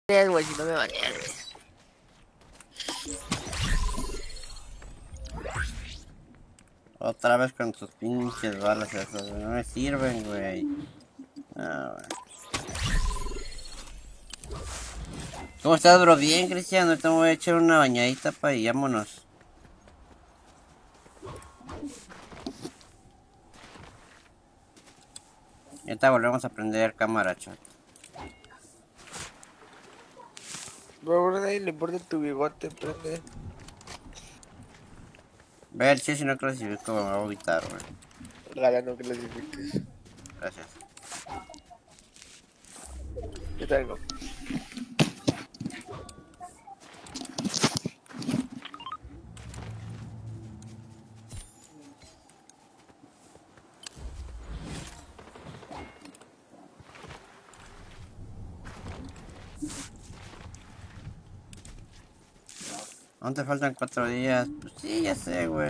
güey, si no me banean, güey. Otra vez con tus pinches balas esas, güey. No me sirven, güey. Ah, güey. ¿Cómo estás, bro? Bien, Cristiano. Ahorita me voy a echar una bañadita pa' y vámonos. Ahorita volvemos a prender cámara, chat. Bro, a nadie le importa tu bigote, prende. Ver, si no clasifico me voy a agüitar, güey. Ojalá no clasifiques. Gracias. Yo traigo. Aún te faltan 4 días. Pues sí, ya sé, güey.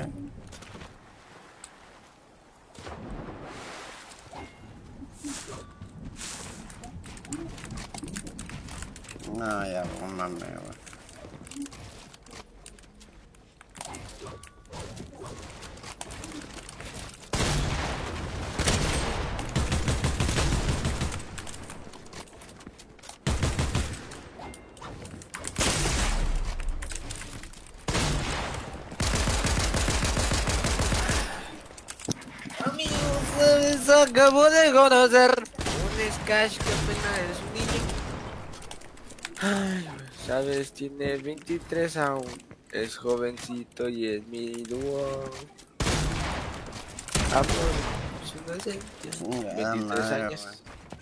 No, ya, no mames, güey. Amigos, acabo de conocer un Scash que apenas es un niño. Ay, güey, sabes, tiene 23 aún. Es jovencito y es mi dúo. Amor, es inocente. Chingada 23 madre, años. güey.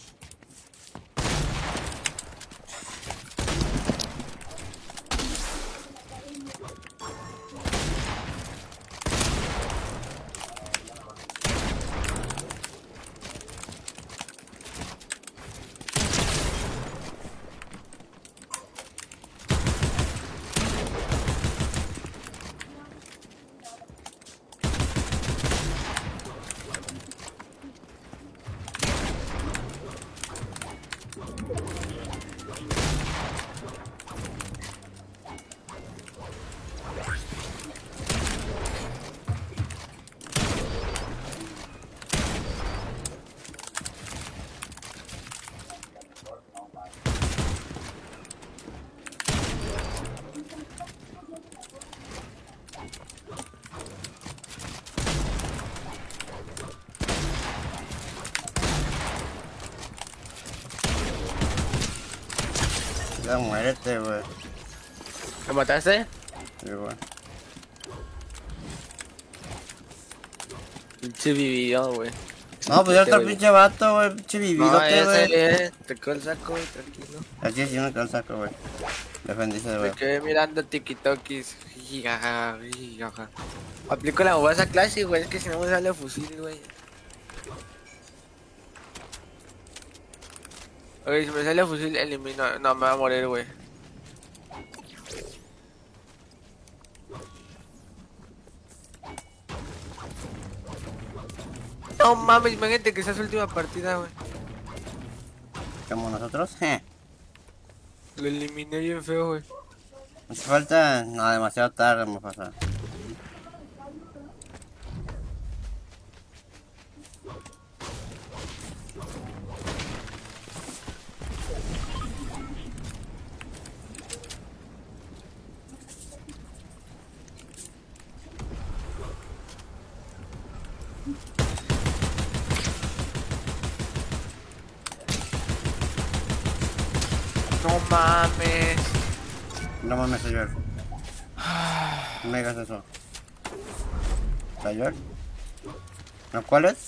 Ya muérete, güey. ¿Me mataste? Sí, güey. Pinche vivido, güey. No, pues ya está el güey. pinche vato, güey. Pinche No, vividote, ya güey. sé, te quedó el saco, güey, tranquilo. Así es, sí me quedó el saco, güey. Defendiste, Me güey. quedé mirando tikitokis. Jijaja, jijaja. Aplico la bobasa clase, güey, es que si no me sale fusil, güey. Oye, si me sale fusil, elimino. No, me va a morir, güey. No mames, imagínate que sea su última partida, güey. Como nosotros, Lo eliminé bien feo, güey. Hace falta. No, demasiado tarde, me pasa. No mames. No mames, señor. No me digas eso. ¿Señor? ¿No cuál es?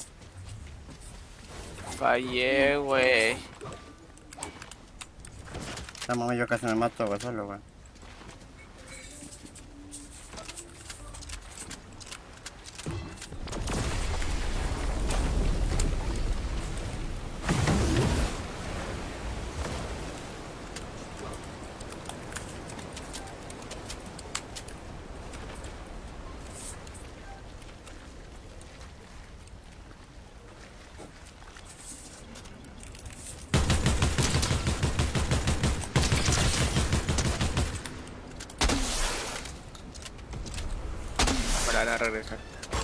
Fallé, güey. No mames, yo casi me mato, güey, solo, güey. van a regresar.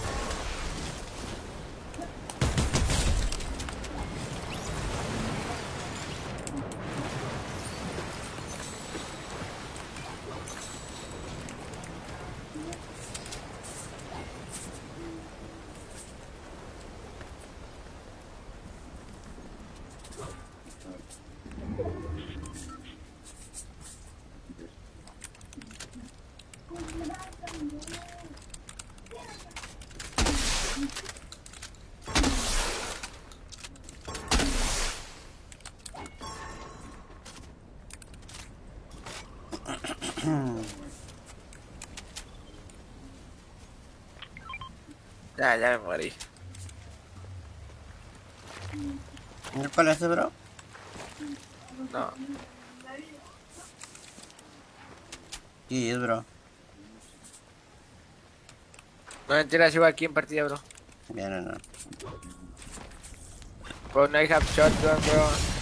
Ya me morí. ¿No parece, bro? No. Sí, es, bro. No mentira, sigo aquí en partida, bro. Bien, no. Bro, no hay half shotgun, bro.